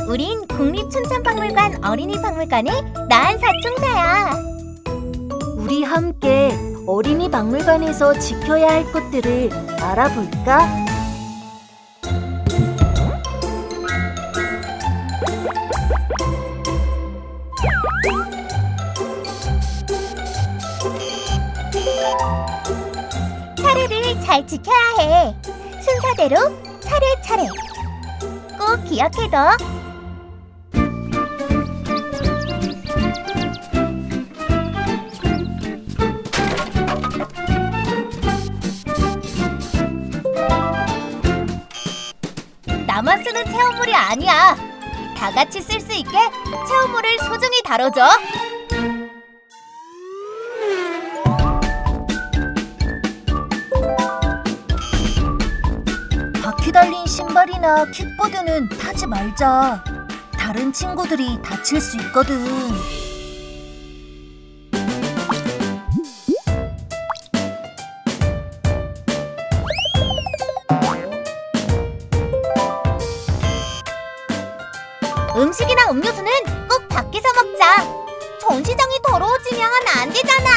우린 국립춘천박물관 어린이박물관의 나한 사춘사야. 우리 함께 어린이 박물관에서 지켜야 할 것들을 알아볼까? 차례를 잘 지켜야 해. 순서대로 차례차례. 꼭 기억해둬. 나만 쓰는 체험물이 아니야. 다 같이 쓸 수 있게 체험물을 소중히 다뤄줘. 바퀴 달린 신발이나 킥보드는 타지 말자. 다른 친구들이 다칠 수 있거든. 음식이나 음료수는 꼭 밖에서 먹자. 전시장이 더러워지면 안 되잖아.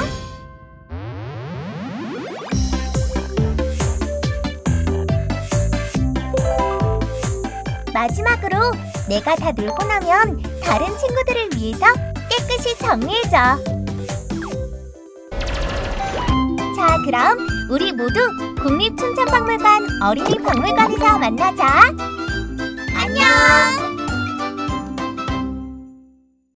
마지막으로 내가 다 놀고 나면 다른 친구들을 위해서 깨끗이 정리해줘. 자, 그럼 우리 모두 국립춘천박물관 어린이박물관에서 만나자. 안녕!